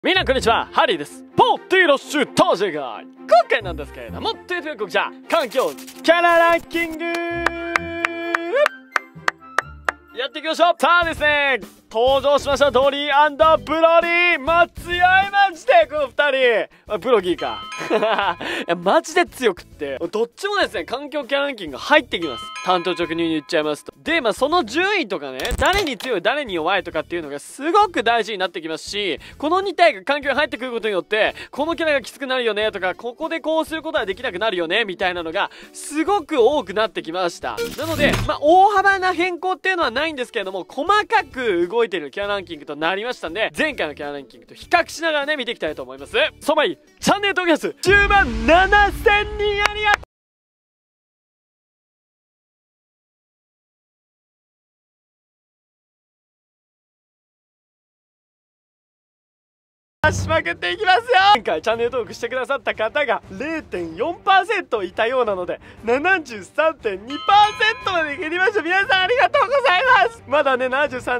みんなこんにちは、ハリーです。ポッティロッシュ当時が今回なんですけれども、ということで環境キャラランキングやっていきましょう。さあですね、登場しましたドリー&ブロリー。強いマジでこの2人。ブロギーか。いやマジで強くって、どっちもですね、環境キャラランキング入ってきます。単刀直入に言っちゃいますと。で、その順位とかね、誰に強い、誰に弱いとかっていうのがすごく大事になってきますし、この2体が環境に入ってくることによって、このキャラがきつくなるよねとか、ここでこうすることはできなくなるよねみたいなのが、すごく多くなってきました。なので、大幅な変更っていうのはないんですけれども、細かく動いてるキャラランキングとなりましたんで、前回のキャラランキングと比較しながらね、見ていきたいと思います。その前に、チャンネル登録者数10万7000人ありがとうしまくっていきますよ。前回チャンネル登録してくださった方が 0.4% いたようなので 73.2% まで減りました。皆さんありがとうございます。まだね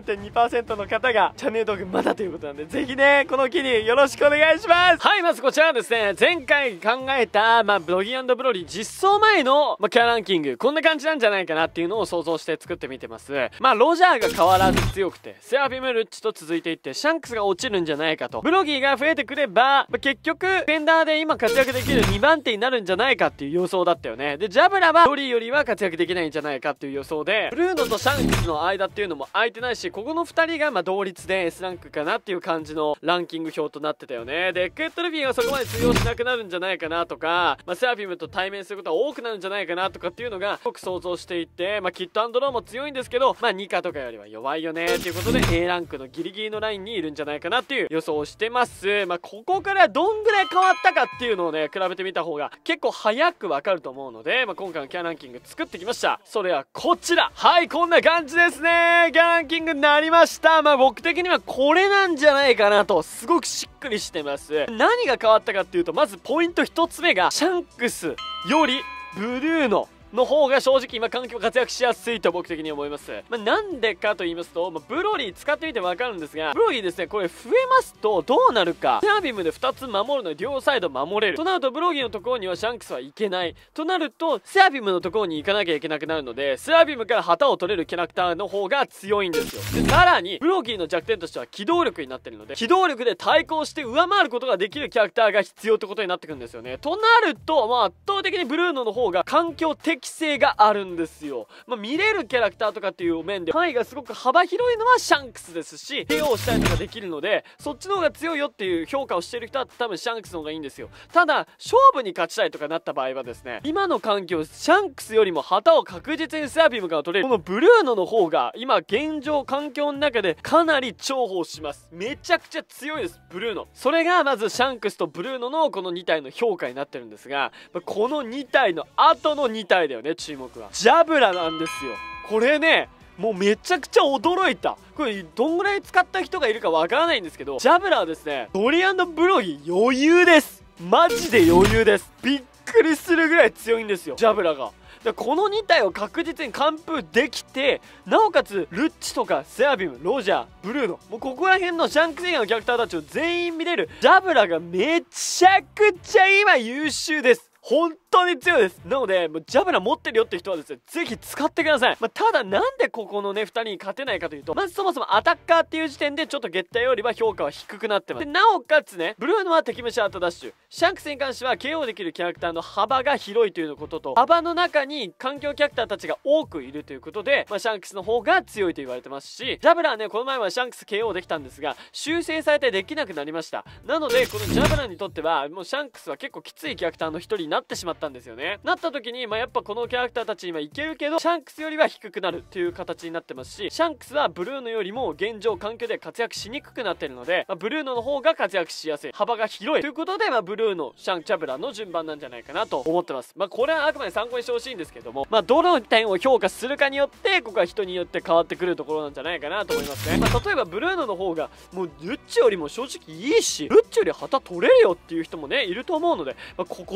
73.2% の方がチャンネル登録まだということなんで、ぜひねこの機によろしくお願いします。はい、まずこちらはですね、前回考えたブロギー&ブロリー実装前のキャラランキング、こんな感じなんじゃないかなっていうのを想像して作ってみてます。ロジャーが変わらず強くて、セラフィム、ルッチと続いていって、シャンクスが落ちるんじゃないかと、ブロギーが増えてくれば、結局フェンダーで今活躍できる2番手になるんじゃないかっていう予想だったよね。でジャブラはロリーよりは活躍できないんじゃないかっていう予想で、ブルーノとシャンクスの間っていうのも空いてないし、ここの2人が同率で S ランクかなっていう感じのランキング表となってたよね。でクッドルフィがそこまで通用しなくなるんじゃないかなとか、セラフィムと対面することは多くなるんじゃないかなとかっていうのが僕想像していて、キッド&ローも強いんですけど、ニカとかよりは弱いよねっていうことで A ランクのギリギリのラインにいるんじゃないかなっていう予想をしてます。ここからどんぐらい変わったかっていうのをね比べてみた方が結構早くわかると思うので、今回のキャラランキング作ってきました。それはこちら。はい、こんな感じですね。キャラランキングになりました。僕的にはこれなんじゃないかなと、すごくしっくりしてます。何が変わったかっていうと、まずポイント1つ目がシャンクスよりブルーノの方が正直今環境活躍しやすいと僕的に思います。なんでかと言いますと、ブロリー使ってみてわかるんですが、ブロリーですね、これ増えますとどうなるか。セラビムで2つ守るのに両サイド守れるとなると、ブロギーのところにはシャンクスはいけないとなると、セラビムのところに行かなきゃいけなくなるので、セラビムから旗を取れるキャラクターの方が強いんですよ。でさらにブロギーの弱点としては機動力になってるので、機動力で対抗して上回ることができるキャラクターが必要ってことになってくるんですよね。となると圧倒的にブルーノの方が環境適性があるんですよ。見れるキャラクターとかっていう面で範囲がすごく幅広いのはシャンクスですし、KO したりとかできるので、そっちの方が強いよっていう評価をしている人は多分シャンクスの方がいいんですよ。ただ勝負に勝ちたいとかなった場合はですね、今の環境シャンクスよりも旗を確実にセラビムから取れるこのブルーノの方が今現状環境の中でかなり重宝します。めちゃくちゃ強いです、ブルーノ。それがまずシャンクスとブルーノのこの2体の評価になってるんですが、この2体の後の2体だよね、注目はジャブラなんですよ。これね、もうめちゃくちゃ驚いた。これどんぐらい使った人がいるかわからないんですけど、ジャブラはですね、ドリ&ブロギー余裕です。マジで余裕です。びっくりするぐらい強いんですよ、ジャブラが。この2体を確実に完封できて、なおかつルッチとかセラビム、ロジャー、ブルーノ、もうここら辺のシャンクス以外のキャラクターたちを全員見れるジャブラがめちゃくちゃ今優秀です。本当に強いです。なのでジャブラ持ってるよって人はですね、ぜひ使ってください。ただなんでここのね2人に勝てないかというと、まずそもそもアタッカーっていう時点でちょっとゲッターよりは評価は低くなってます。でなおかつね、ブルーノは敵虫アートダッシュ、シャンクスに関しては KO できるキャラクターの幅が広いということと、幅の中に環境キャラクターたちが多くいるということで、シャンクスの方が強いと言われてますし、ジャブラはねこの前はシャンクス KO できたんですが修正されてできなくなりました。なのでこのジャブラにとってはもうシャンクスは結構きついキャラクターの一人になってしまったんですよね。なった時にやっぱこのキャラクターたち今いけるけどシャンクスよりは低くなるっていう形になってますし、シャンクスはブルーノよりも現状環境で活躍しにくくなってるので、ブルーノの方が活躍しやすい、幅が広いということで、ブルーノ、シャン、ジャブラの順番なんじゃないかなと思ってます。これはあくまで参考にしてほしいんですけども、どの点を評価するかによってここは人によって変わってくるところなんじゃないかなと思いますね。例えばブルーノの方がもうルッチよりも正直いいし、ルッチより旗取れるよっていう人もねいると思うので、ここですって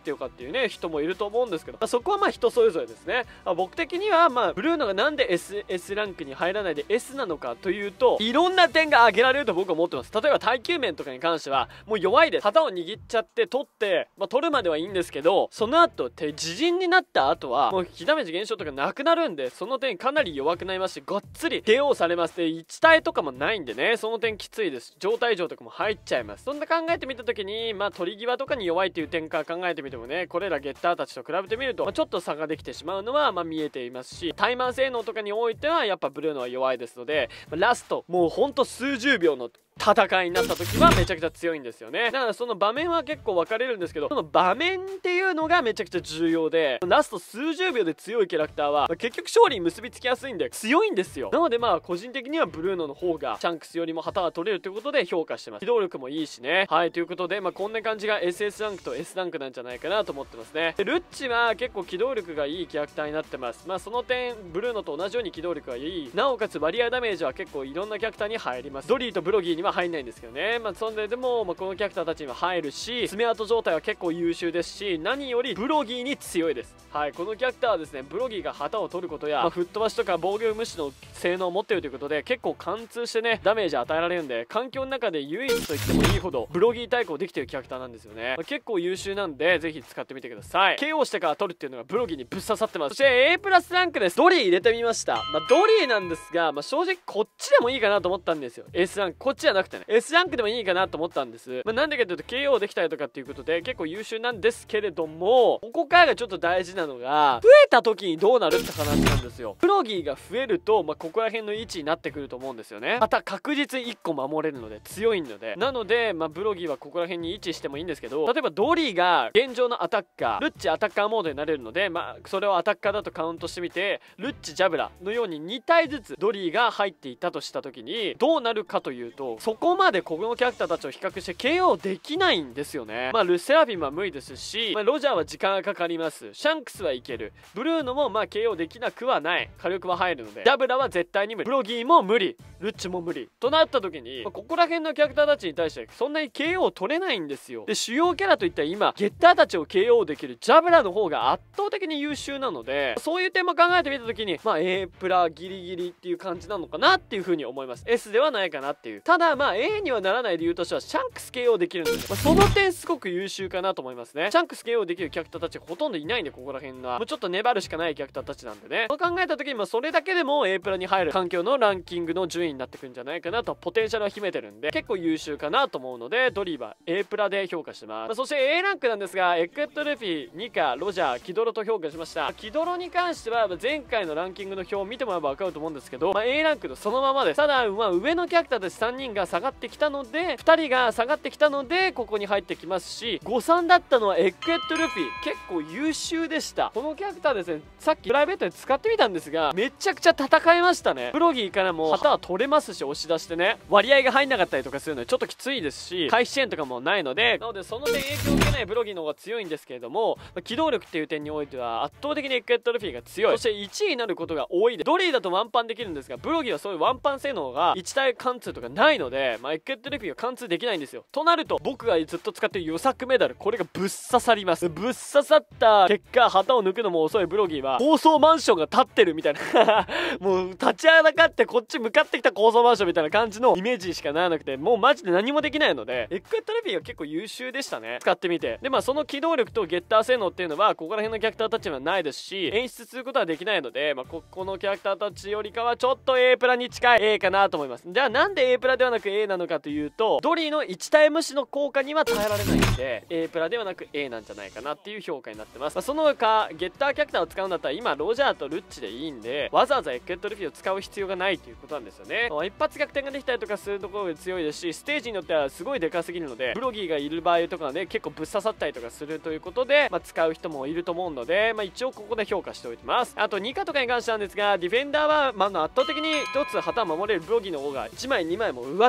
よかっていうね人もいると思うんですけど、そこはまあ人それぞれですね。僕的にはまあブルーノがなんで S ランクに入らないで S なのかというと、いろんな点が挙げられると僕は思ってます。例えば耐久面とかに関してはもう弱いです。旗を握っちゃって取って、取るまではいいんですけど、その後自陣になった後はもう被ダメージ減少とかなくなるんで、その点かなり弱くなりますし、がっつり KO されます。で1体とかもないんでね、その点きついです。状態上とかも入っちゃいます。そんな考えてみた時に取り際とかに弱いっていう点から考えてみてもね、これらゲッターたちと比べてみると、ちょっと差ができてしまうのは見えていますし、タイマー性能とかにおいてはやっぱブルーノは弱いですので、ラストもうほんと数十秒の戦いになった時はめちゃくちゃ強いんですよね。だからその場面は結構分かれるんですけど、その場面っていうのがめちゃくちゃ重要で、ラスト数十秒で強いキャラクターは結局勝利に結びつきやすいんで強いんですよ。なので個人的にはブルーノの方がシャンクスよりも旗は取れるということで評価してます。機動力もいいしね。はい、ということでこんな感じが SS ランクと S ランクなんじゃないかなと思ってますね。でルッチは結構機動力がいいキャラクターになってます。その点ブルーノと同じように機動力がいい、なおかつバリアダメージは結構いろんなキャラクターに入ります。ドリーとブロギーには入んないんですけどね。そんででも、このキャラクターたちには入るし、爪痕状態は結構優秀ですし、何よりブロギーに強いです。はい、このキャラクターはですね、ブロギーが旗を取ることや、吹っ飛ばしとか防御無視の性能を持っているということで、結構貫通してねダメージ与えられるんで、環境の中で唯一と言ってもいいほどブロギー対抗できているキャラクターなんですよね。結構優秀なんでぜひ使ってみてください。 KO してから取るっていうのがブロギーにぶっ刺さってます。そして A プラスランクです。ドリー入れてみました。ドリーなんですが、正直こっちでもいいかなと思ったんですよ。 S ランクこっちじゃなくてね、 S ランクでもいいかなと思ったんです。なんでかというと KO できたりとかっていうことで結構優秀なんですけれども、ここからがちょっと大事なのが、増えた時にどうなるって話なんですよ。ブロギーが増えると、ここら辺の位置になってくると思うんですよね。また確実1個守れるので強いので、なのでブロギーはここら辺に位置してもいいんですけど、例えばドリーが現状のアタッカー、ルッチアタッカーモードになれるので、それをアタッカーだとカウントしてみて、ルッチジャブラのように2体ずつドリーが入っていたとした時にどうなるかというと、そこまでこのキャラクターたちを比較して KO できないんですよね。ルセラフィンは無理ですし、ロジャーは時間がかかります。シャンクスはいける。ブルーノもKO できなくはない。火力は入るので、ジャブラは絶対に無理。ブロギーも無理。ルッチも無理となった時に、ここら辺のキャラクターたちに対してそんなに KO を取れないんですよ。で主要キャラといったら今ゲッターたちを KO できるジャブラの方が圧倒的に優秀なので、そういう点も考えてみた時にA プラギリギリっていう感じなのかなっていう風に思います。 S ではないかなっていう。ただA にはならない理由としてはシャンクス KO できるんで、その点すごく優秀かなと思いますね。シャンクス KO できるキャラクターたちほとんどいないんで、ここら辺がもうちょっと粘るしかないキャラクターたちなんでね。そう考えた時にそれだけでも A プラに入る環境のランキングの順位になってくるんじゃないかなと、ポテンシャルは秘めてるんで結構優秀かなと思うので、ドリーは A プラで評価してます。そして A ランクなんですが、エクエットルフィ、ニカ、ロジャー、キドロと評価しました。キドロに関しては前回のランキングの表を見てもらえば分かると思うんですけど、A ランクのそのままです。ただ上のキャラクターたち3人が下がってきたので、2人が下がってきたのでここに入ってきますし、誤算だったのはエクエットルフィ、結構優秀でした。このキャラクターですね、さっきプライベートで使ってみたんですが、めちゃくちゃ戦えましたね。ブロギーからも旗は取れますし、押し出してね、割合が入んなかったりとかするのでちょっときついですし、回避支援とかもないので、なのでその点影響を受けないブロギーの方が強いんですけれども、機動力っていう点においては圧倒的にエクエットルフィが強い。そして1位になることが多いで、ドリーだとワンパンできるんですが、ブロギーはそういうワンパン性能が1体貫通とかないので、エクエットルフィは貫通できないんですよ。となると僕がずっと使ってる予作メダル、これがぶっ刺さります。ぶっ刺さった結果、旗を抜くのも遅いブロギーは高層マンションが立ってるみたいなもう立ち上がってこっち向かってきた高層マンションみたいな感じのイメージしかならなくて、もうマジで何もできないので、エクエットルフィは結構優秀でしたね、使ってみて。でその機動力とゲッター性能っていうのはここら辺のキャラクターたちにはないですし、演出することはできないので、ここのキャラクターたちよりかはちょっと A プラに近い A かなと思います。じゃあなんで A プラではなく A なのかというと、ドリーの1体無視の効果には耐えられないんで A プラではなく A なんじゃないかなっていう評価になってます。その他ゲッターキャラクターを使うんだったら今ロジャーとルッチでいいんで、わざわざエクエットルフィを使う必要がないということなんですよね。一発逆転ができたりとかするところで強いですし、ステージによってはすごいでかすぎるので、ブロギーがいる場合とかで結構ぶっ刺さったりとかするということで、使う人もいると思うので、一応ここで評価しておいてます。あとニカとかに関してなんですが、ディフェンダーは圧倒的に1つ旗を守れるブロギーの方が1枚2枚も上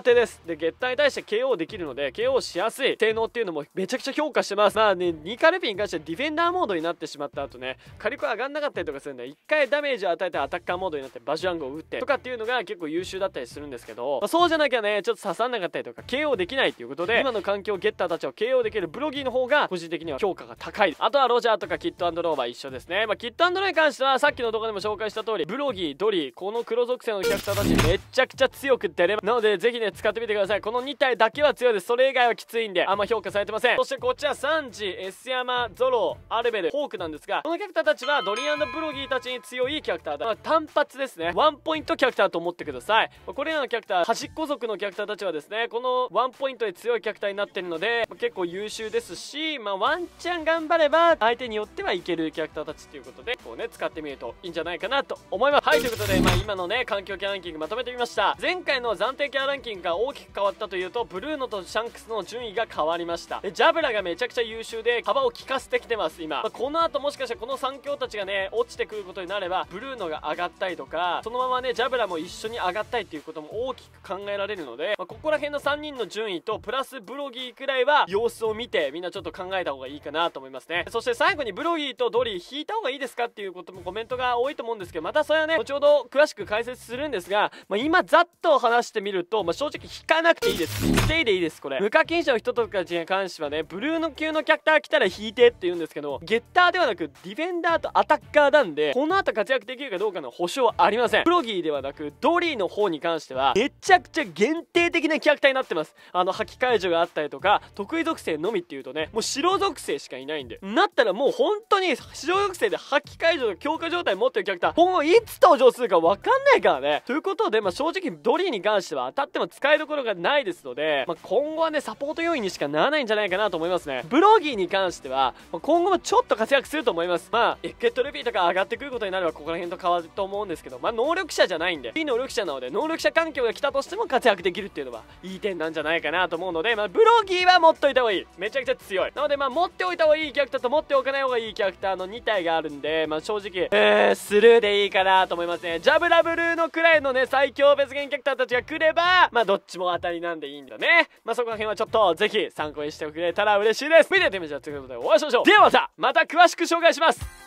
苦手です。で、ゲッターに対して KO できるので KO しやすい性能っていうのもめちゃくちゃ評価してます。まあね、ニカルピに関してはディフェンダーモードになってしまった後ね、火力上がんなかったりとかするんで、一回ダメージを与えてアタッカーモードになってバジュラングを打ってとかっていうのが結構優秀だったりするんですけど、そうじゃなきゃね、ちょっと刺さんなかったりとか KO できないっていうことで、今の環境ゲッターたちを KO できるブロギーの方が個人的には評価が高い。あとはロジャーとかキッド&ローは一緒ですね。キッド&ローに関してはさっきの動画でも紹介した通り、ブロギー、ドリー、この黒属性のキャラクターたちめちゃくちゃ強く出れます。なのでぜひね、使ってみてください。この2体だけは強いです。それ以外はきついんであんま評価されてません。そしてこっちはサンジ、エスヤマ、ゾロ、アルベル、ホークなんですが、このキャラクターたちはドリー&ブロギーたちに強いキャラクターだ。単発ですね。ワンポイントキャラクターと思ってください。これらのキャラクター、端っこ族のキャラクターたちはですね、このワンポイントで強いキャラクターになってるので結構優秀ですし、ワンチャン頑張れば相手によってはいけるキャラクターたちということでこうね、使ってみるといいんじゃないかなと思います。はい、ということで今のね、環境キャラランキングまとめてみました。前回の暫定キャラランキングが大きく変わったというと、ブルーノとシャンクスの順位が変わりました。ジャブラがめちゃくちゃ優秀で幅を利かせてきてます今。この後もしかしたらこの3強たちがね落ちてくることになれば、ブルーノが上がったりとか、そのままねジャブラも一緒に上がったりっていうことも大きく考えられるので、ここら辺の3人の順位とプラスブロギーくらいは様子を見てみんなちょっと考えた方がいいかなと思いますね。そして最後にブロギーとドリー引いた方がいいですかっていうこともコメントが多いと思うんですけど、またそれはね後ほど詳しく解説するんですが、今ざっと話してみると、正直引かなくていいです。ステイでいいです。これ無課金者の人とかに関してはね、ブルーの級のキャラクター来たら引いてって言うんですけど、ゲッターではなくディフェンダーとアタッカーなんで、この後活躍できるかどうかの保証はありません。ブロギーではなくドリーの方に関してはめちゃくちゃ限定的なキャラクターになってます。破棄解除があったりとか、得意属性のみっていうとね、もう白属性しかいないんで、なったらもう本当に白属性で破棄解除と強化状態持ってるキャラクター今後いつ登場するか分かんないからね。ということで、正直ドリーに関しては当たっても使いどころがないですので、今後はねサポート要員にしかならないんじゃないかなと思いますね。ブロギーに関しては今後もちょっと活躍すると思います。エッゲットルビーとか上がってくることになればここら辺と変わると思うんですけど、能力者じゃないんで、非能力者なので能力者環境が来たとしても活躍できるっていうのはいい点なんじゃないかなと思うので、ブロギーは持っといた方がいい。めちゃくちゃ強い。なので持っておいた方がいいキャラクターと持っておかない方がいいキャラクターの2体があるんで、正直スルーでいいかなと思いますね。ジャブラブルーのくらいのね最強別源キャラクターたちが来ればどっちも当たりなんでいいんだね。そこら辺はちょっとぜひ参考にしてくれたら嬉しいです。見ててみましょう。ということでお会いしましょう。ではまた詳しく紹介します。